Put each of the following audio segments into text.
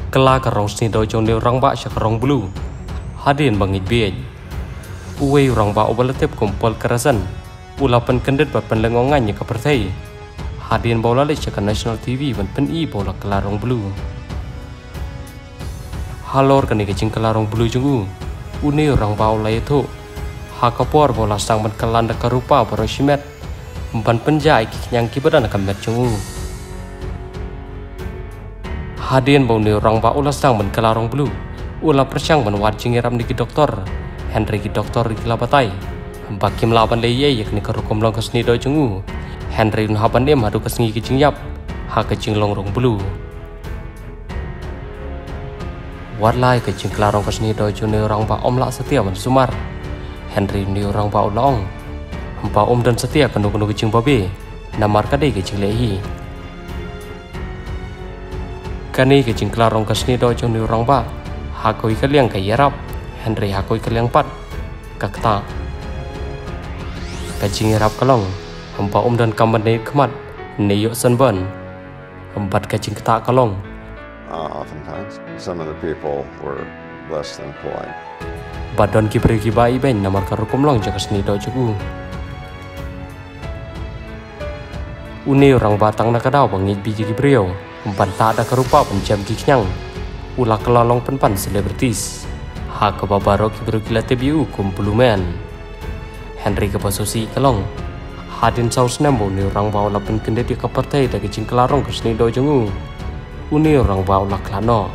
Kela karong sni do jong ne rang ba syak rong blue. Hadin bangit biej. Uwe rang ba obalatep kumpul kerasan. Ulapan kendet ba penlengongan nya kepertai. Hadin bola le syak national TV ban pen i bola kela rong blue. Halor kani kecing kela rong blue jungu. Une rang ba olai tu. Hakapor bola sang ban kelanda karupa barosimet. Ban penjai kinyang kibadan kamet jungu. Hadin bau ni orang ba ulas sang ban kelarong blue. Ula persang ban wat jingiram di doktor. Henry ki doktor di labatai. Bakim laban leye yak ni karukom long kasni do jungu. Henry un haban dem hadu kasni ki jingyap. Ha ka jinglong rong blue. Warlai ka jing kelarong kasni do juni orang ba om lak setia ban sumar. Henry ni orang ba ulong. Ba om dan setia kanu-kanu ki jing babe. Namar kadai ki jing lehi. Kani ke jing kelarong kasni do jong ni orang ba hakoi kaliang ka yarap Henry hakoi kaliang pat kakta ka jing yarap kalong hamba dan kamad ne khamat ne yo sanban hambat ka jing kta kalong. Oftentimes some of the people were less than polite. Badon ki beri ki bai ben namar ka rukum long ja kasni do jugu. Uni orang batang nak kadau bangit biji ki brio. Banta ada kerupa pencam kiknyang. Ulah kelolong penpan selebritis. Ha kebabaro ki berukila tebiu kumpulumen. Henry kepososi kelong. Hadin saus nembo ni orang bawa lapen kende di kapartai da kecing kelarong kesni do jengu. Uni orang bawa lah klano.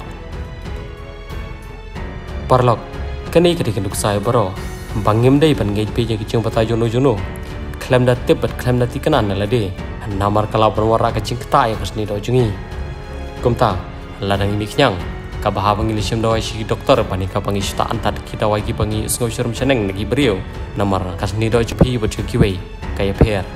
Parlok. Kani kedi kenduk saya baro. Bangim dai ban ngej pe kecing bata jono. Klem da tip bat klem da tikanan nalade. Namar kalau berwarna kecing keta yang kesni do jengi. Kumta, ladang ini kenyang. Kabah bangi lisiam dawai si doktor bani kabangi suta antat kita wagi bangi sengau syurum seneng lagi beriau. Namar kasni do jepi buat kiwei kaya per.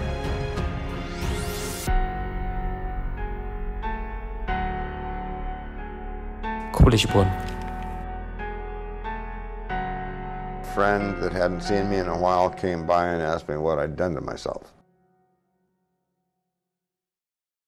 Kulish pun. A friend that hadn't seen me in a while came by and asked me what I'd done to myself.